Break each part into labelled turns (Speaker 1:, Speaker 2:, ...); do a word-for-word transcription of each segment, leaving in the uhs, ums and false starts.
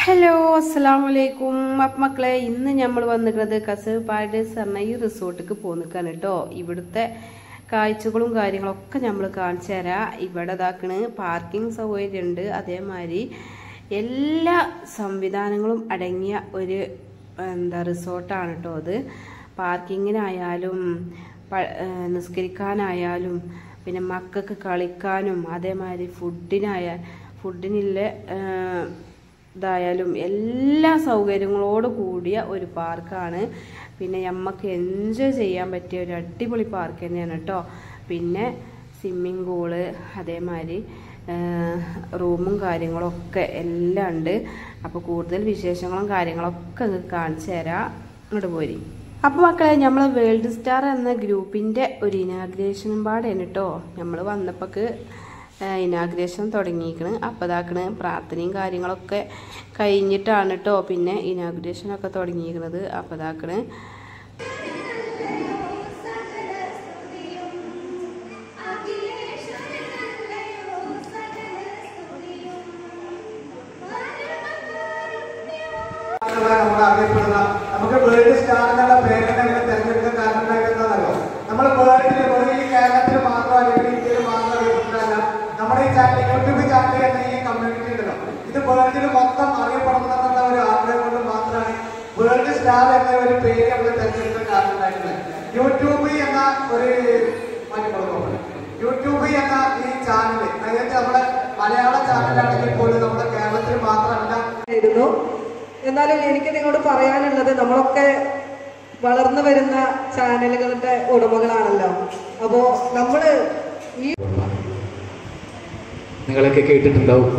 Speaker 1: Hello അസ്സലാമു അലൈക്കും. അപ്പം മക്കളെ, ഇന്ന് നമ്മൾ വന്നിട്ടുള്ളത് കസവ് പാരഡൈസ് പറഞ്ഞ ഈ റിസോർട്ടിക്ക് പോന്നിക്കാണ് കേട്ടോ. ഇവിടുത്തെ കാഴ്ചകളും കാര്യങ്ങളൊക്കെ നമ്മൾ കാണിച്ചു തരാം. ഇവിടെ ഇതാക്കണ് പാർക്കിംഗ് സൗകര്യം ഉണ്ട്, അതേമാതിരി എല്ലാ സംവിധാനങ്ങളും അടങ്ങിയ ഒരു എന്താ റിസോർട്ടാണ് കേട്ടോ. അത് പാർക്കിങ്ങിനായാലും നിസ്കരിക്കാനായാലും പിന്നെ മക്കൾക്ക് കളിക്കാനും അതേമാതിരി ഫുഡിനായ ഫുഡിനുള്ള ഇതായാലും എല്ലാ സൗകര്യങ്ങളോട് കൂടിയ ഒരു പാർക്കാണ്. പിന്നെ നമുക്ക് എൻജോയ് ചെയ്യാൻ പറ്റിയ ഒരു അടിപൊളി പാർക്ക് തന്നെയാണ് കേട്ടോ. പിന്നെ സ്വിമ്മിങ് പൂള് അതേമാതിരി റൂമും കാര്യങ്ങളൊക്കെ എല്ലാം ഉണ്ട്. അപ്പോൾ കൂടുതൽ വിശേഷങ്ങളും കാര്യങ്ങളൊക്കെ നിങ്ങൾക്ക് കാണിച്ചു തരാം. ഇങ്ങോട്ട് പോരി. അപ്പോൾ മക്കളെ, നമ്മൾ വേൾഡ് സ്റ്റാർ എന്ന ഗ്രൂപ്പിൻ്റെ ഒരു ഇനാഗ്രേഷനും പാടാണ് കേട്ടോ. നമ്മൾ വന്നപ്പോൾക്ക് ഇനാഗ്രേഷൻ തുടങ്ങിയിരിക്കണ്. അപ്പോൾ ഇതാക്കണ് പ്രാർത്ഥനയും കാര്യങ്ങളൊക്കെ കഴിഞ്ഞിട്ടാണ് കേട്ടോ പിന്നെ ഇനാഗ്രേഷനൊക്കെ തുടങ്ങിയിരിക്കുന്നത്. അപ്പോൾ ഇതാക്കണ്
Speaker 2: നമുക്ക് വേൾഡ് സ്റ്റാർ എന്നുള്ള പേരെന്നെ തെരഞ്ഞെടുക്കാൻ കാരണം എന്താണെന്നല്ലോ, നമ്മൾ വേൾഡിൽ ഈ കേരളത്തിൽ മാത്രം അല്ലെങ്കിൽ ഇന്ത്യയിൽ മാത്രം അറിയപ്പെട്ടില്ല. നമ്മുടെ ഈ ചാനൽ യൂട്യൂബ് ചാനൽ എന്ന ഈ കമ്മ്യൂണിറ്റി ഉണ്ടല്ലോ, ഇത് വേൾഡിൽ മൊത്തം അറിയപ്പെടണം എന്നുള്ള ഒരു ആഗ്രഹം കൊണ്ട് മാത്രമാണ് വേൾഡ് സ്റ്റാർ എന്ന ഒരു പേര് നമ്മൾ തെരഞ്ഞെടുക്കാൻ കാരണം ഉണ്ടായിട്ടുള്ളത്. യൂട്യൂബ് എന്ന ഒരു യൂട്യൂബ് എന്ന ഈ ചാനൽ, അതായത് നമ്മുടെ മലയാള ചാനലാണെങ്കിൽ പോലും നമ്മുടെ കേരളത്തിൽ മാത്രമല്ല.
Speaker 3: എന്നാലും എനിക്ക് നിങ്ങളോട് പറയാനുള്ളത്, നമ്മളൊക്കെ വളർന്നു വരുന്ന ചാനലുകളുടെ ഉടമകളാണല്ലോ. അപ്പോ നമ്മള് ഈ
Speaker 4: നിങ്ങളൊക്കെ കേട്ടിട്ടുണ്ടാവും,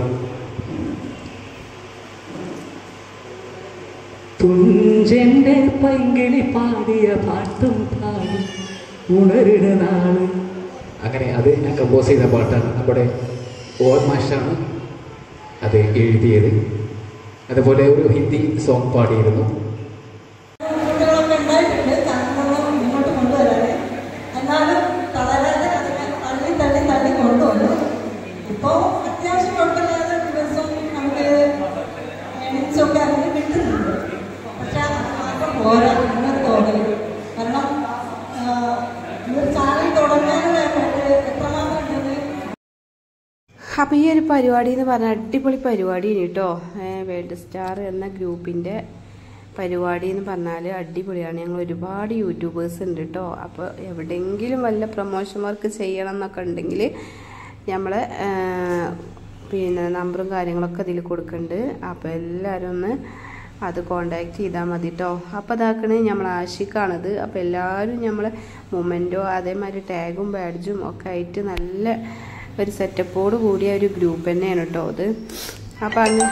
Speaker 4: തുഞ്ചന്റെ പൈങ്കിളി പാടിയ പാട്ടും പാടി ഉണരുന്ന നാള്. അങ്ങനെ അത് ഞാൻ കമ്പോസ് ചെയ്ത പാട്ടാണ്. നമ്മുടെ ഓർമാഷാണ് അത് എഴുതിയത്. അതുപോലെ ഒരു ഹിന്ദി സോങ് പാടിയിരുന്നു.
Speaker 5: കുട്ടികളൊക്കെ ഉണ്ടായിട്ടുണ്ട് ചാനലുകൾ മുന്നോട്ട് കൊണ്ടുവരാൻ. എന്നാലും തളരാതെ അതിനെ തള്ളി തള്ളി തള്ളി കൊണ്ടുവന്നു. ഇപ്പോൾ അത്യാവശ്യം കുഴപ്പമില്ലാതെ ദിവസവും നമുക്ക് എണിച്ചൊക്കെ അതിന് കിട്ടുന്നുണ്ട്. പക്ഷെ അത് മാത്രം പോരാ നിങ്ങൾക്ക് തോന്നുന്നു. കാരണം ഒരു ചാനൽ തുടങ്ങാനായിട്ട് എത്രമാത്രം ഉണ്ടെന്ന്.
Speaker 1: അപ്പോൾ ഈ ഒരു പരിപാടി എന്ന് പറഞ്ഞാൽ അടിപൊളി പരിപാടിയാണ് കേട്ടോ. വേൾഡ് സ്റ്റാർ എന്ന ഗ്രൂപ്പിൻ്റെ പരിപാടി എന്ന് പറഞ്ഞാൽ അടിപൊളിയാണ്. ഞങ്ങൾ ഒരുപാട് യൂട്യൂബേഴ്സ് ഉണ്ട് കേട്ടോ. അപ്പോൾ എവിടെയെങ്കിലും വല്ല പ്രൊമോഷൻ വർക്ക് ചെയ്യണം എന്നൊക്കെ ഉണ്ടെങ്കിൽ നമ്മൾ പിന്നെ നമ്പറും കാര്യങ്ങളൊക്കെ ഇതിൽ കൊടുക്കുന്നുണ്ട്. അപ്പോൾ എല്ലാവരും ഒന്ന് അത് കോണ്ടാക്ട് ചെയ്താൽ മതി കേട്ടോ. അപ്പോൾ അതാക്കണേ നമ്മൾ ആഷിക്കാണത്. അപ്പോൾ എല്ലാവരും നമ്മൾ മൊമെൻറ്റോ അതേമാതിരി ടാഗും ബാഡ്ജും ഒക്കെ ആയിട്ട് നല്ല ഒരു സെറ്റപ്പോട് കൂടിയ ഒരു ഗ്രൂപ്പ് തന്നെയാണ് കേട്ടോ അത്. അപ്പം അങ്ങ്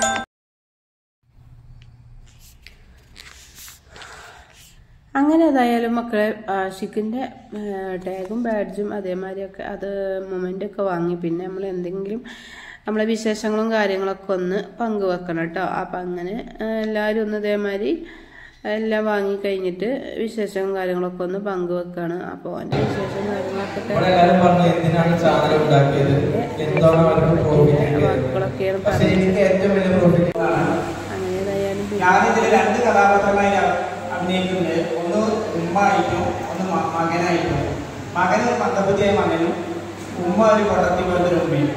Speaker 1: അങ്ങനെ ഏതായാലും മക്കളെ ആഷിക്കിൻ്റെ ടാഗും ബാഡ്ജും അതേമാതിരിയൊക്കെ അത് മൊമെൻ്റൊക്കെ വാങ്ങി. പിന്നെ നമ്മൾ എന്തെങ്കിലും നമ്മളെ വിശേഷങ്ങളും കാര്യങ്ങളൊക്കെ ഒന്ന് പങ്കുവെക്കണം കേട്ടോ. അപ്പം അങ്ങനെ എല്ലാവരും ഒന്ന് ഇതേമാതിരി എല്ലാം വാങ്ങി കഴിഞ്ഞിട്ട് വിശേഷവും കാര്യങ്ങളൊക്കെ ഒന്ന് പങ്കുവെക്കാണ്. അപ്പോൾ അതിൻ്റെ വിശേഷം കാര്യങ്ങളൊക്കെ വർക്കുകളൊക്കെയാണ് പറഞ്ഞത്. അങ്ങനെ ഏതായാലും
Speaker 2: രണ്ട് കഥാപാത്രങ്ങളായി അഭിനയിക്കുന്നത്, ഒന്ന് ഉമ്മ ആയിട്ടും ഒന്ന് മകനായിട്ടും. മകന് മന്ദബുദ്ധിയായ മകനും ഉമ്മ ഒരു കൊടത്തി പോലത്തെ ഒരു ഉമ്മയും.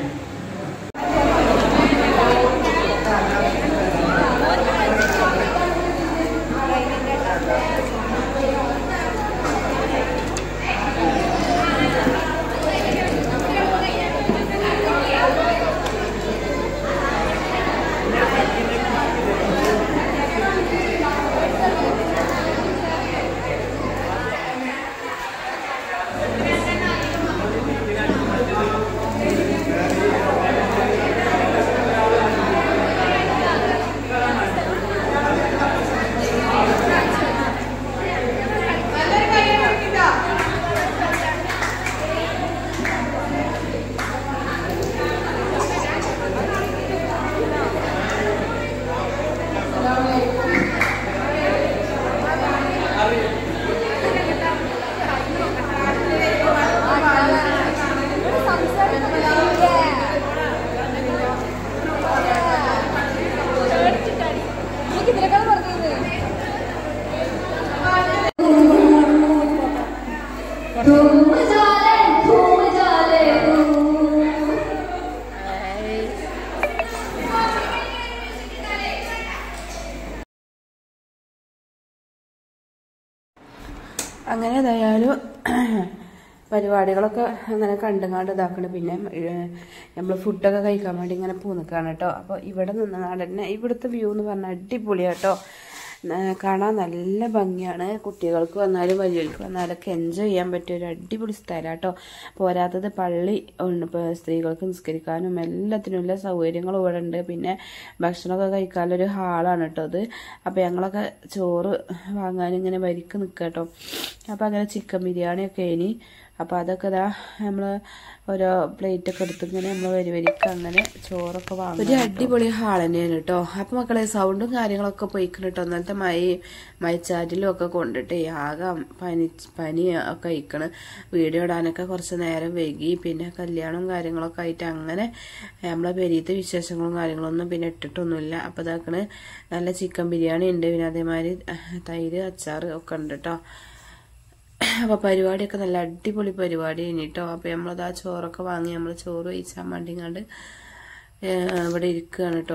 Speaker 1: അങ്ങനെ ഏതായാലും പരിപാടികളൊക്കെ അങ്ങനെ കണ്ടുങ്ങാണ്ട് ഇതാക്കണം. പിന്നെ നമ്മൾ ഫുഡൊക്കെ കഴിക്കാൻ വേണ്ടി ഇങ്ങനെ പോന്നിക്കാണ് കേട്ടോ. അപ്പോൾ ഇവിടെ നിന്നാണ്ട് തന്നെ ഇവിടുത്തെ വ്യൂ എന്ന് പറഞ്ഞാൽ അടിപൊളിയാട്ടോ. കാണാൻ നല്ല ഭംഗിയാണ്. കുട്ടികൾക്ക് വന്നാലും വലിയവർക്ക് വന്നാലൊക്കെ എൻജോയ് ചെയ്യാൻ പറ്റിയ ഒരു അടിപൊളി സ്ഥലമാണ് കേട്ടോ. പോരാത്തത് പള്ളി ഉണ്ട്. ഇപ്പോൾ സ്ത്രീകൾക്ക് നിസ്കരിക്കാനും എല്ലാത്തിനുള്ള സൗകര്യങ്ങളും ഇവിടെ ഉണ്ട്. പിന്നെ ഭക്ഷണമൊക്കെ കഴിക്കാനുള്ളൊരു ഹാളാണ് കേട്ടോ അത്. അപ്പോൾ ഞങ്ങളൊക്കെ ചോറ് വാങ്ങാൻ ഇങ്ങനെ വരിക്ക് നിൽക്കുക കേട്ടോ. അപ്പോൾ അങ്ങനെ ചിക്കൻ ബിരിയാണിയൊക്കെ ഇനി അപ്പോൾ അതൊക്കെ ഇതാ നമ്മൾ ഓരോ പ്ലേറ്റൊക്കെ എടുത്ത് ഇങ്ങനെ നമ്മൾ വരി വരിക്ക് അങ്ങനെ ചോറൊക്കെ വാങ്ങും. ഒരു അടിപൊളി ഹാൾ തന്നെയാണ് കേട്ടോ. അപ്പോൾ മക്കളെ സൗണ്ടും കാര്യങ്ങളൊക്കെ പോയിക്കണം കേട്ടോ. ഇന്നലത്തെ മഴ മഴച്ചാറ്റിലും ഒക്കെ കൊണ്ടിട്ട് ആകെ പനി പനി ഒക്കെ അയക്കണ്. വീഡിയോ ഇടാനൊക്കെ കുറച്ച് നേരം വൈകി. പിന്നെ കല്യാണവും കാര്യങ്ങളൊക്കെ ആയിട്ട് അങ്ങനെ നമ്മളെ പെരീത്തെ വിശേഷങ്ങളും കാര്യങ്ങളൊന്നും പിന്നെ ഇട്ടിട്ടൊന്നുമില്ല. അപ്പോൾ ഇതാക്കണ് നല്ല ചിക്കൻ ബിരിയാണി ഉണ്ട്. പിന്നെ അതേമാതിരി തൈര് അച്ചാറ് ഒക്കെ ഉണ്ട് കേട്ടോ. അപ്പോൾ പരിപാടിയൊക്കെ നല്ല അടിപൊളി പരിപാടി കഴിഞ്ഞിട്ടോ. അപ്പോൾ നമ്മളത് ആ ചോറൊക്കെ വാങ്ങി നമ്മൾ ചോറ് കഴിച്ചാൽ വേണ്ടിങ്ങാണ്ട് ഇവിടെ ഇരിക്കുകയാണ് കേട്ടോ.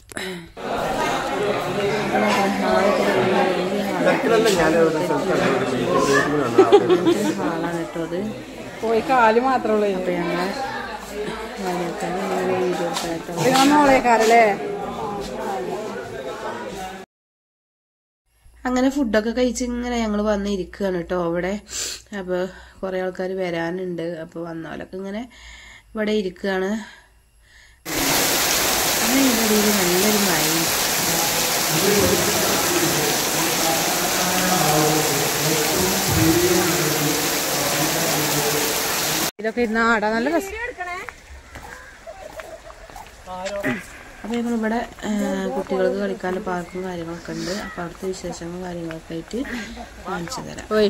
Speaker 1: ഹാളാണ് കേട്ടോ അത്.
Speaker 3: പോയി കാല് മാത്രമേ
Speaker 1: അപ്പോൾ ഞങ്ങളെ വീഡിയോ
Speaker 3: മോളേക്കാരല്ലേ.
Speaker 1: അങ്ങനെ ഫുഡൊക്കെ കഴിച്ച് ഇങ്ങനെ ഞങ്ങൾ വന്ന് ഇരിക്കുകയാണ് കേട്ടോ അവിടെ. അപ്പോൾ കുറേ ആൾക്കാർ വരാനുണ്ട്. അപ്പോൾ വന്നവരൊക്കെ ഇങ്ങനെ ഇവിടെ ഇരിക്കുകയാണ്. അങ്ങനെ ഇതിൻ്റെ ഇടയിൽ നല്ലൊരു മഴയും
Speaker 3: ഇതൊക്കെ ഇരുന്ന് ആടാ നല്ല രസം.
Speaker 1: അപ്പോൾ നമ്മളിവിടെ കുട്ടികൾക്ക് കളിക്കാനുള്ള പാർക്കും കാര്യങ്ങളൊക്കെ ഉണ്ട്. അപ്പോൾ അവിടുത്തെ വിശേഷങ്ങളും കാര്യങ്ങളൊക്കെ ആയിട്ട് കാണിച്ചു തരാം.
Speaker 3: ഓയ്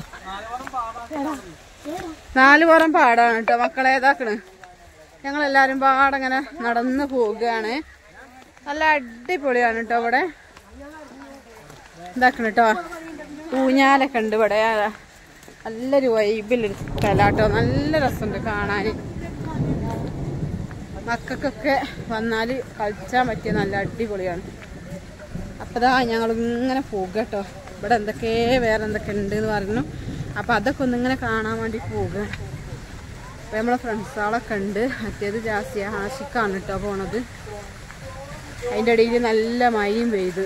Speaker 3: നാല് പുറം പാടാണ് കേട്ടോ മക്കളെ. ഏതാക്കണ് ഞങ്ങളെല്ലാവരും പാടങ്ങനെ നടന്ന് പോവുകയാണ്. നല്ല അടിപൊളിയാണ് കേട്ടോ ഇവിടെ. ഇതാക്കണം കേട്ടോ ഊഞ്ഞാലൊക്കെ ഉണ്ട് ഇവിടെ. നല്ലൊരു വൈബിലൊരു സ്ഥലമാട്ടോ. നല്ല രസമുണ്ട് കാണാൻ. മക്കൾക്കൊക്കെ വന്നാൽ കളിച്ചാൻ പറ്റിയ നല്ല അടിപൊളിയാണ്. അപ്പോൾ ഇതാ ഞങ്ങളിങ്ങനെ പോകുക കേട്ടോ. ഇവിടെ എന്തൊക്കെ വേറെ എന്തൊക്കെ ഉണ്ട് എന്ന് പറഞ്ഞു. അപ്പോൾ അതൊക്കെ ഒന്നിങ്ങനെ കാണാൻ വേണ്ടി പോകുക. അപ്പോൾ നമ്മളെ ഫ്രണ്ട്സുകളൊക്കെ ഉണ്ട്. മറ്റേത് ജാസിയ ആഷിക്കാണ് കേട്ടോ പോണത്. അതിൻ്റെ ഇടയിൽ നല്ല മഴയും പെയ്ത്.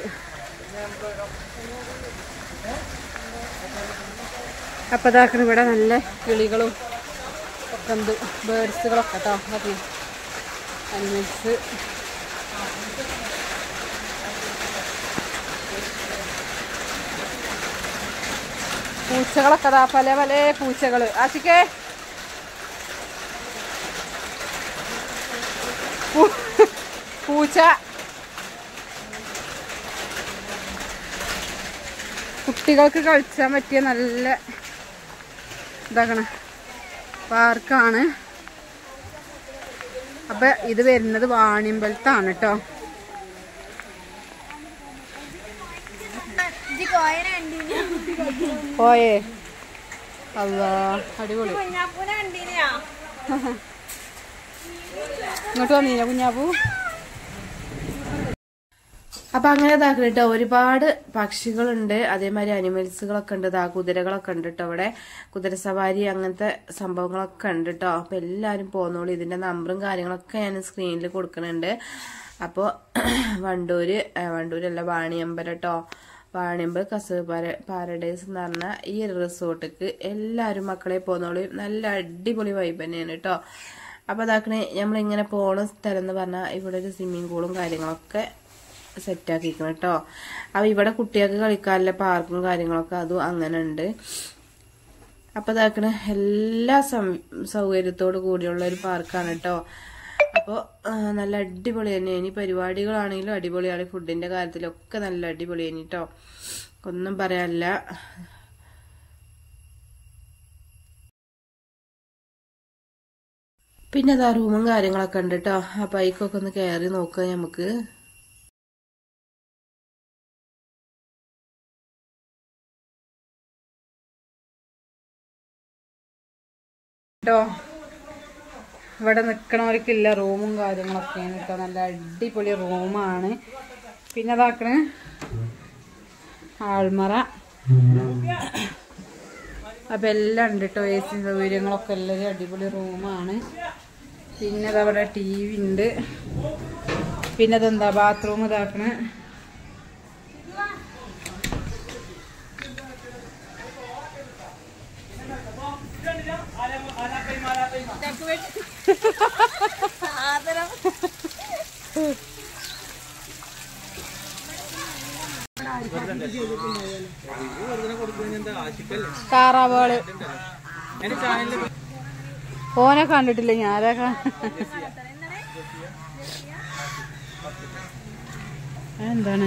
Speaker 3: അപ്പോൾ ഇതാക്കണം ഇവിടെ നല്ല കിളികളും ഒക്കെ ഉണ്ട്. ബേഡ്സുകളൊക്കെ കേട്ടോ. അത് അനിമൽസ്. പൂച്ചകളൊക്കെ അതാ പല പല പൂച്ചകള്. ആശിക്കേ പൂച്ച കുട്ടികൾക്ക് കളിച്ചാൻ പറ്റിയ നല്ല ഇതാക്കണ പാർക്കാണ്. അപ്പൊ ഇത് വരുന്നത് വാണിയമ്പലത്താണ് കേട്ടോ. പോയേ അല്ലാ അടിപൊളി. ഇങ്ങോട്ട് വന്നീന കുഞ്ഞാപ്പൂ.
Speaker 1: അപ്പൊ അങ്ങനെ ഇതാക്കണം കേട്ടോ. ഒരുപാട് പക്ഷികളുണ്ട്. അതേമാതിരി അനിമൽസുകളൊക്കെ ഉണ്ട്. ഇതാ കുതിരകളൊക്കെ ഉണ്ട് കേട്ടോ ഇവിടെ. കുതിര സവാരി അങ്ങനത്തെ സംഭവങ്ങളൊക്കെ ഉണ്ട് കേട്ടോ. അപ്പൊ എല്ലാരും പോന്നോളൂ. ഇതിന്റെ നമ്പറും കാര്യങ്ങളൊക്കെ ഞാൻ സ്ക്രീനിൽ കൊടുക്കുന്നുണ്ട്. അപ്പോൾ വണ്ടൂര് വണ്ടൂരല്ല വാണിയമ്പലം കേട്ടോ. വാണിയമ്പൽ കസവ് പാരഡൈസ് എന്ന് പറഞ്ഞ ഈ റിസോർട്ടിക്ക് എല്ലാവരും മക്കളെ പോന്നോളൂ. നല്ല അടിപൊളി വൈബ് തന്നെയാണ് കേട്ടോ. അപ്പൊ അതാക്കണേ നമ്മളിങ്ങനെ പോണ സ്ഥലം എന്ന് പറഞ്ഞാൽ ഇവിടെ ഒരു സ്വിമ്മിംഗ് പൂളും കാര്യങ്ങളൊക്കെ സെറ്റാക്കിക്കണം കേട്ടോ. അപ്പൊ ഇവിടെ കുട്ടികൾക്ക് കളിക്കാനുള്ള പാർക്കും കാര്യങ്ങളൊക്കെ അതും അങ്ങനെ ഉണ്ട്. അപ്പൊ ഇതാക്കണ എല്ലാ സൗകര്യത്തോടു കൂടിയുള്ള ഒരു പാർക്കാണ് കേട്ടോ. അപ്പോൾ നല്ല അടിപൊളി തന്നെ. ഇനി പരിപാടികളാണെങ്കിലും അടിപൊളിയാണ്. ഫുഡിന്റെ കാര്യത്തിലൊക്കെ നല്ല അടിപൊളിയാണ് കേട്ടോ. ഒന്നും പറയാനില്ല. പിന്നെ അതാ റൂമും കാര്യങ്ങളൊക്കെ ഉണ്ട് കേട്ടോ. ആ ബൈക്കൊക്കെ ഒന്ന് കയറി നോക്കുക നമുക്ക്.
Speaker 3: കേട്ടോ ഇവിടെ നിൽക്കണവർക്കില്ല റൂമും കാര്യങ്ങളൊക്കെയാണ് കേട്ടോ. നല്ല അടിപൊളി റൂമാണ്. പിന്നെ അതാക്കണ ആൾമറ അപ്പം എല്ലാം ഉണ്ട് കേട്ടോ. എ സി സൗകര്യങ്ങളൊക്കെ എല്ലാവരും അടിപൊളി റൂമാണ്. പിന്നെ അതവിടെ ടി വി ഉണ്ട്. പിന്നെ അതെന്താ ബാത്റൂം ഇതാക്കണ. താറാവുകള് ഓനെ കണ്ടിട്ടില്ല ഞാനാ. എന്താണ്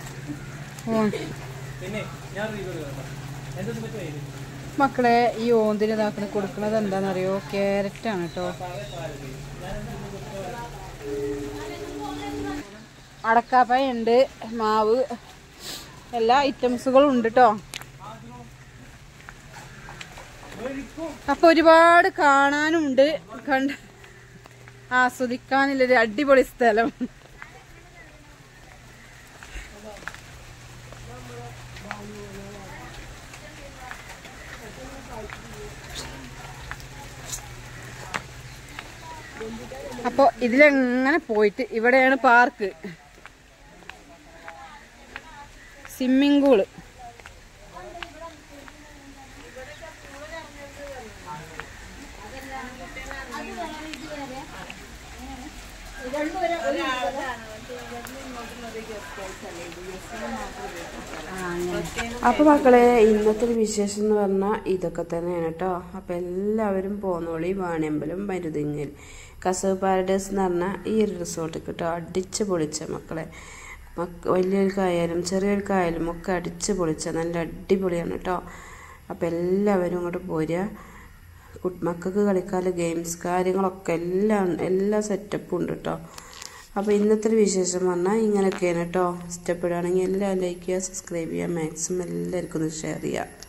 Speaker 3: മക്കളെ ഈ ഓന്തിന് ഇതാക്കണ കൊടുക്കണത് എന്താണെന്നറിയോ? ക്യാരറ്റാണ് കേട്ടോ. അടക്കാപ്പായ ഉണ്ട്, മാവ്, എല്ലാ ഐറ്റംസുകളും ഉണ്ട് കേട്ടോ. അപ്പൊ ഒരുപാട് കാണാനുണ്ട്, കണ്ട് ആസ്വദിക്കാനുള്ളൊരു അടിപൊളി സ്ഥലം. അപ്പൊ ഇതിലെങ്ങനെ പോയിട്ട് ഇവിടെയാണ് പാർക്ക്, സ്വിമ്മിംഗ് പൂള്.
Speaker 1: അപ്പോൾ മക്കളെ ഇന്നത്തെ ഒരു വിശേഷം എന്ന് പറഞ്ഞാൽ ഇതൊക്കെ തന്നെയാണ് കേട്ടോ. അപ്പം എല്ലാവരും പോന്നോളി. വാണിയമ്പലം മരുതിങ്ങൽ കസവ് പാരഡൈസ് എന്ന് പറഞ്ഞാൽ ഈ ഒരു റിസോർട്ട് കിട്ടോ. അടിച്ച് പൊളിച്ച മക്കളെ, മക്ക വലിയൊരുക്കായാലും ചെറിയൊരുക്കായാലും ഒക്കെ അടിച്ച് പൊളിച്ച നല്ല അടിപൊളിയാണ് കേട്ടോ. അപ്പം എല്ലാവരും ഇങ്ങോട്ട് പോരുക. മക്കൾക്ക് കളിക്കാനുള്ള ഗെയിംസ് കാര്യങ്ങളൊക്കെ എല്ലാം എല്ലാ സെറ്റപ്പും ഉണ്ട് കേട്ടോ. അപ്പോൾ ഇന്നത്തെ ഒരു വിശേഷം പറഞ്ഞാൽ ഇങ്ങനെയൊക്കെയാണ് കേട്ടോ. ഇഷ്ടപ്പെടുകയാണെങ്കിൽ എല്ലാം ലൈക്ക് ചെയ്യുക, സബ്സ്ക്രൈബ് ചെയ്യുക, മാക്സിമം എല്ലാവർക്കും ഒന്ന് ഷെയർ ചെയ്യുക.